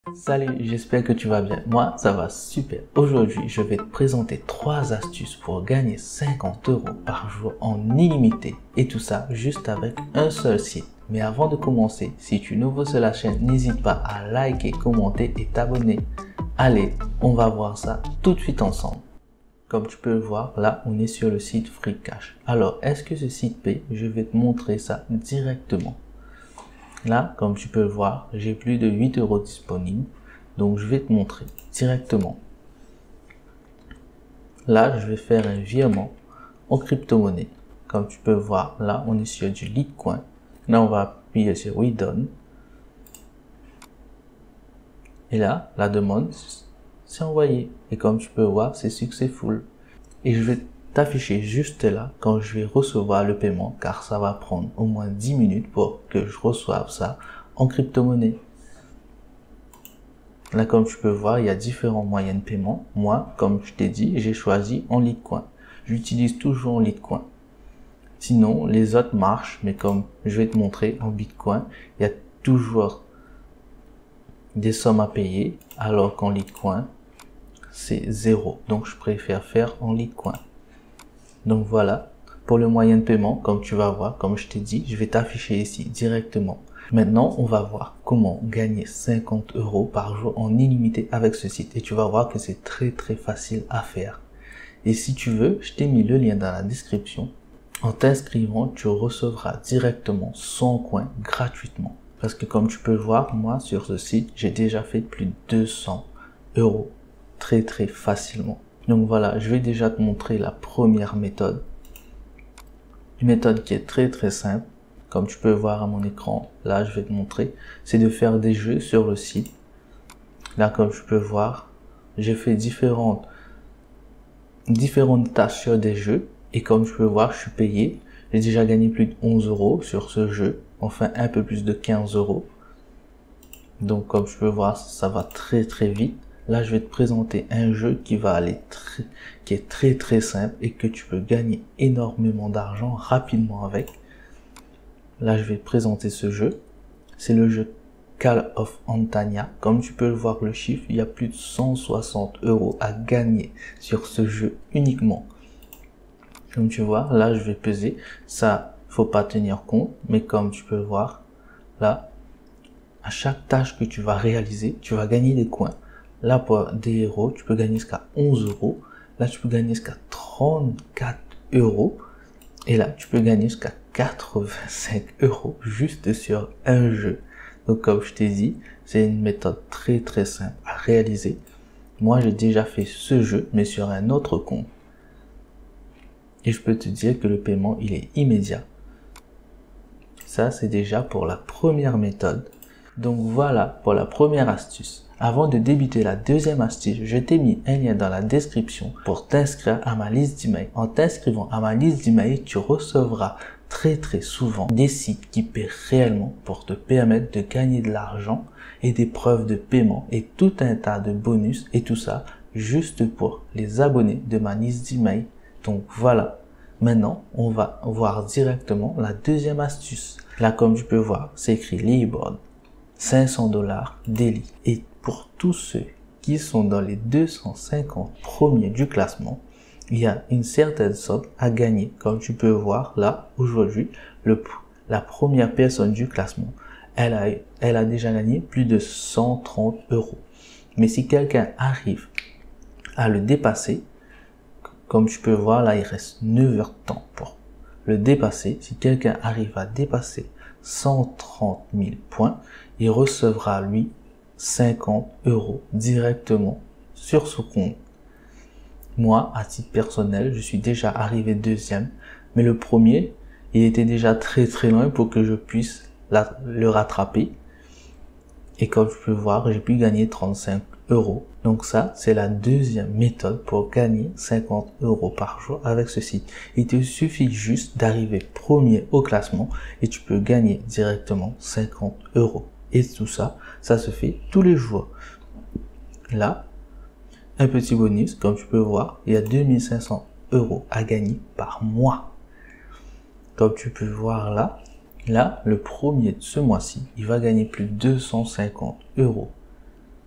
Salut, j'espère que tu vas bien. Moi, ça va super. Aujourd'hui, je vais te présenter 3 astuces pour gagner 50 € par jour en illimité. Et tout ça juste avec un seul site. Mais avant de commencer, si tu es nouveau sur la chaîne, n'hésite pas à liker, commenter et t'abonner. Allez, on va voir ça tout de suite ensemble. Comme tu peux le voir, là, on est sur le site FreeCash. Alors, est-ce que ce site paye? Je vais te montrer ça directement. Là, comme tu peux le voir, j'ai plus de 8 € disponibles. Donc, je vais te montrer directement. Là, je vais faire un virement en crypto-monnaie. Comme tu peux le voir, là, on est sur du Litecoin. Là, on va appuyer sur We Done. Et là, la demande, c'est envoyé. Et comme tu peux voir, c'est successful. Et je vais t'afficher juste là quand je vais recevoir le paiement, car ça va prendre au moins 10 minutes pour que je reçoive ça en crypto-monnaie. Là, comme tu peux voir, il y a différents moyens de paiement. Moi, comme je t'ai dit, j'ai choisi en Litecoin. J'utilise toujours en Litecoin. Sinon, les autres marchent, mais comme je vais te montrer en Bitcoin, il y a toujours des sommes à payer, alors qu'en Litecoin, c'est 0. Donc, je préfère faire en Litecoin. Donc voilà, pour le moyen de paiement, comme tu vas voir, comme je t'ai dit, je vais t'afficher ici directement. Maintenant, on va voir comment gagner 50 € par jour en illimité avec ce site. Et tu vas voir que c'est très facile à faire. Et si tu veux, je t'ai mis le lien dans la description. En t'inscrivant, tu recevras directement 100 coins gratuitement. Parce que comme tu peux le voir, moi sur ce site, j'ai déjà fait plus de 200 € très facilement. Donc voilà, je vais déjà te montrer la première méthode. Une méthode qui est très simple. Comme tu peux voir à mon écran, là je vais te montrer. C'est de faire des jeux sur le site. Là comme tu peux voir, j'ai fait différentes tâches sur des jeux. Et comme tu peux voir, je suis payé. J'ai déjà gagné plus de 11 € sur ce jeu. Enfin un peu plus de 15 €. Donc comme tu peux voir, ça va très vite. Là, je vais te présenter un jeu qui va aller qui est très simple et que tu peux gagner énormément d'argent rapidement avec. Là, je vais te présenter ce jeu. C'est le jeu Call of Antania. Comme tu peux le voir, le chiffre, il y a plus de 160 € à gagner sur ce jeu uniquement. Comme tu vois, là, je vais peser. Ça, faut pas tenir compte, mais comme tu peux le voir, là, à chaque tâche que tu vas réaliser, tu vas gagner des coins. Là, pour des héros, tu peux gagner jusqu'à 11 €. Là, tu peux gagner jusqu'à 34 €. Et là, tu peux gagner jusqu'à 85 € juste sur un jeu. Donc, comme je t'ai dit, c'est une méthode très simple à réaliser. Moi, j'ai déjà fait ce jeu, mais sur un autre compte. Et je peux te dire que le paiement, il est immédiat. Ça, c'est déjà pour la première méthode. Donc voilà pour la première astuce. Avant de débuter la deuxième astuce, je t'ai mis un lien dans la description pour t'inscrire à ma liste d'emails. En t'inscrivant à ma liste d'emails, tu recevras très souvent des sites qui paient réellement pour te permettre de gagner de l'argent et des preuves de paiement et tout un tas de bonus et tout ça juste pour les abonnés de ma liste d'emails. Donc voilà. Maintenant, on va voir directement la deuxième astuce. Là, comme tu peux voir, c'est écrit Leaderboard. 500 $ daily. Et pour tous ceux qui sont dans les 250 premiers du classement, il y a une certaine somme à gagner. Comme tu peux voir là, aujourd'hui, la première personne du classement, elle a déjà gagné plus de 130 €. Mais si quelqu'un arrive à le dépasser, comme tu peux voir là, il reste 9 heures de temps pour le dépasser. Si quelqu'un arrive à dépasser 130 000 points, il recevra lui 50 € directement sur ce compte. Moi, à titre personnel, je suis déjà arrivé deuxième, mais le premier, il était déjà très loin pour que je puisse le rattraper. Et comme tu peux voir, j'ai pu gagner 35 €. Donc ça, c'est la deuxième méthode pour gagner 50 € par jour avec ce site. Il te suffit juste d'arriver premier au classement et tu peux gagner directement 50 €. Et tout ça, ça se fait tous les jours. Là, un petit bonus, comme tu peux voir, il y a 2500 € à gagner par mois. Comme tu peux voir là, le premier de ce mois-ci, il va gagner plus de 250 €.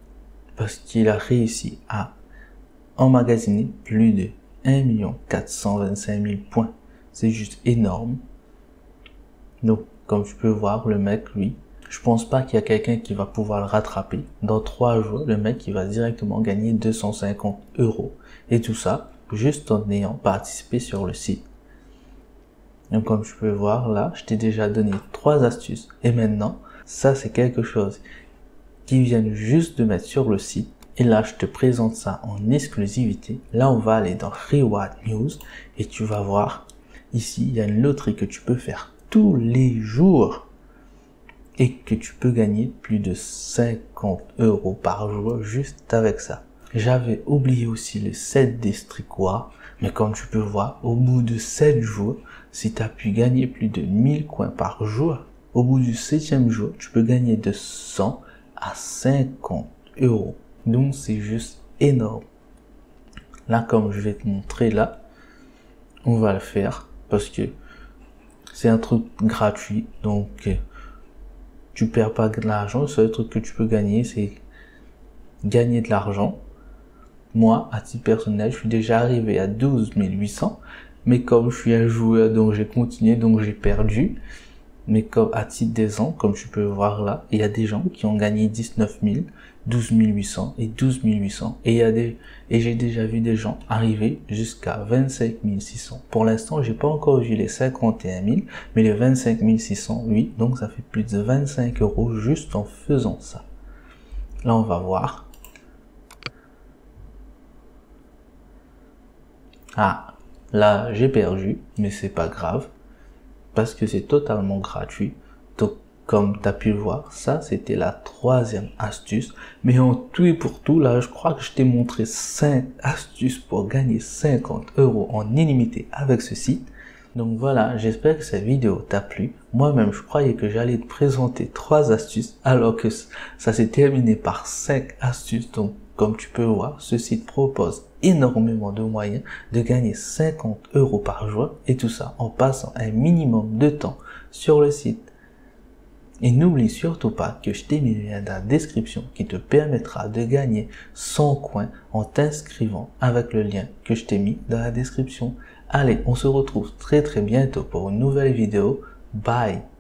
parce qu'il a réussi à emmagasiner plus de 1 425 000 points. C'est juste énorme. Donc, comme tu peux voir, le mec, lui, je pense pas qu'il y a quelqu'un qui va pouvoir le rattraper. Dans 3 jours, le mec, il va directement gagner 250 €. Et tout ça, juste en ayant participé sur le site. Donc, comme tu peux voir, là, je t'ai déjà donné 3 astuces. Et maintenant, ça, c'est quelque chose qu'ils viennent juste de mettre sur le site. Et là, je te présente ça en exclusivité. Là, on va aller dans Reward News et tu vas voir, ici, il y a une loterie que tu peux faire tous les jours et que tu peux gagner plus de 50 € par jour juste avec ça. J'avais oublié aussi le 7 District War, mais comme tu peux voir, au bout de 7 jours, si tu as pu gagner plus de 1000 coins par jour, au bout du 7e jour, tu peux gagner de 100 à 50 €. Donc c'est juste énorme. Là, comme je vais te montrer là, on va le faire parce que c'est un truc gratuit, donc tu perds pas de l'argent. Le seul truc que tu peux gagner, c'est gagner de l'argent. Moi, à titre personnel, je suis déjà arrivé à 12 800, mais comme je suis un joueur, donc j'ai continué, donc j'ai perdu. Mais comme à titre d'exemple, comme tu peux voir là, il y a des gens qui ont gagné 19 000, 12 800 et 12 800. Et j'ai déjà vu des gens arriver jusqu'à 25 600. Pour l'instant, j'ai pas encore vu les 51 000, mais les 25 600, oui. Donc ça fait plus de 25 € juste en faisant ça. Là, on va voir. Ah, là, j'ai perdu, mais c'est pas grave. Parce que c'est totalement gratuit. Donc, comme tu as pu le voir, ça, c'était la 3e astuce. Mais en tout et pour tout, là, je crois que je t'ai montré 5 astuces pour gagner 50 € en illimité avec ce site. Donc voilà, j'espère que cette vidéo t'a plu. Moi-même, je croyais que j'allais te présenter 3 astuces, alors que ça s'est terminé par 5 astuces. Donc, comme tu peux voir, ce site propose énormément de moyens de gagner 50 € par jour, et tout ça en passant un minimum de temps sur le site. Et n'oublie surtout pas que je t'ai mis le lien dans la description qui te permettra de gagner 100 coins en t'inscrivant avec le lien que je t'ai mis dans la description. Allez, on se retrouve très bientôt pour une nouvelle vidéo. Bye!